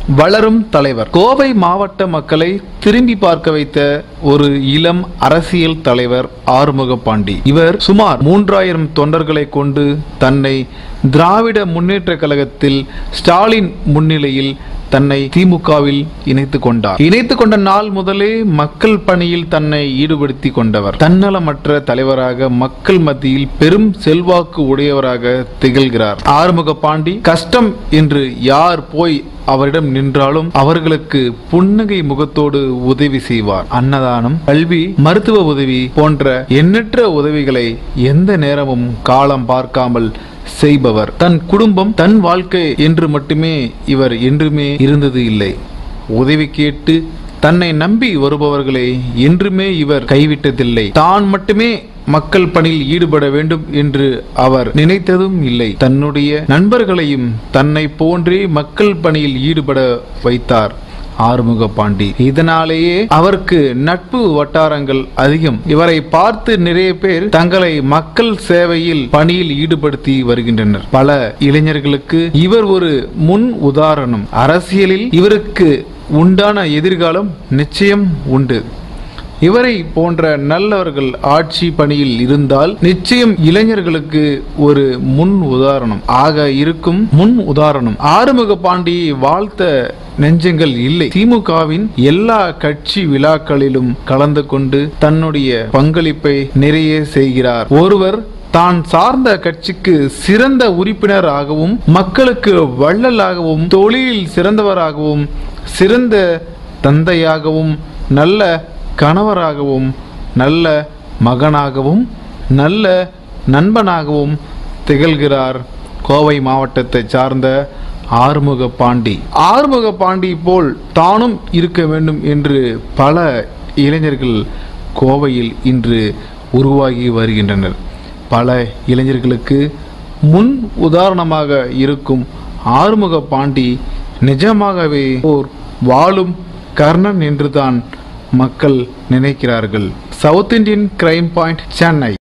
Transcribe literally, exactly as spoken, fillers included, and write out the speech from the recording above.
வளரும் தலைவர். கோவை மாவட்ட மக்களை திரும்பி பார்க்க வைத்த ஒரு இளம் அரசியல் தலைவர் ஆறுமுகபாண்டி. இவர் சுமார் மூன்றாயிரம் தொண்டர்களை கொண்டு தன்னை திராவிட முன்னேற்ற கழகத்தில் ஸ்டாலின் முன்னிலையில் தன்னை திமுகவில் இணைத்துக் கொண்டார். இணைத்துக் கொண்ட நாள் முதலே மக்கள் பணியில் தன்னை ஈடுபடுத்தி கொண்டவர். தன்னலமற்ற தலைவராக மக்கள் மத்தியில் பெரும் செல்வாக்கு உடையவராக திகழ்கிறார் ஆறுமுகபாண்டி. கஷ்டம் என்று யார் போய் அவரிடம் நின்றாலும் அவர்களுக்கு புன்னகை முகத்தோடு உதவி செய்வார். அன்னதானம், கல்வி, மருத்துவ உதவி போன்ற எண்ணற்ற உதவிகளை எந்த நேரமும் காலம் பார்க்காமல் செய்பவர். தன் குடும்பம், தன் வாழ்க்கை என்று மட்டுமே இவர் என்றுமே இருந்தது இல்லை. உதவி கேட்டு தன்னை நம்பி வருபவர்களை என்றுமே இவர் கைவிட்டதில்லை. தான் மட்டுமே மக்கள் பணியில் ஈடுபட வேண்டும் என்று அவர் நினைத்ததும் இல்லை. தன்னுடைய நண்பர்களையும் தன்னை போன்றே மக்கள் பணியில் ஈடுபட வைத்தார் ஆறுமுகபாண்டி. இதனாலேயே அவருக்கு நட்பு வட்டாரங்கள் அதிகம். இவரை பார்த்து நிறைய பேர் தங்களை மக்கள் சேவையில் பணியில் ஈடுபடுத்தி வருகின்றனர். பல இளைஞர்களுக்கு இவர் ஒரு முன் உதாரணம். அரசியலில் இவருக்கு உண்டான எதிர்காலம் நிச்சயம் உண்டு. இவரை போன்ற நல்லவர்கள் ஆட்சி பணியில் இருந்தால் நிச்சயம் இளைஞர்களுக்கு ஒரு முன் உதாரணம் ஆக இருக்கும். முன் உதாரணம் ஆறுமுகபாண்டியை வாழ்த்த நெஞ்சங்கள் இல்லை. திமுகவின் எல்லா கட்சி விழாக்களிலும் கலந்து கொண்டு தன்னுடைய பங்களிப்பை நிறைய செய்கிறார். ஒருவர் தான் சார்ந்த கட்சிக்கு சிறந்த உறுப்பினராகவும், மக்களுக்கு வள்ளலாகவும், தொழிலில் சிறந்தவராகவும், சிறந்த தந்தையாகவும், நல்ல கணவராகவும், நல்ல மகனாகவும், நல்ல நண்பனாகவும் திகழ்கிறார் கோவை மாவட்டத்தை சார்ந்த ஆறுமுகபாண்டி. ஆறுமுகபாண்டி போல் தானும் இருக்க வேண்டும் என்று பல இளைஞர்கள் கோவையில் இன்று உருவாகி வருகின்றனர். பல இளைஞர்களுக்கு முன் உதாரணமாக இருக்கும் ஆறுமுகபாண்டி நிஜமாகவே ஓர் வாழும் கர்ணன் என்றுதான் மக்கள் நினைக்கிறார்கள். South Indian crime point, Chennai.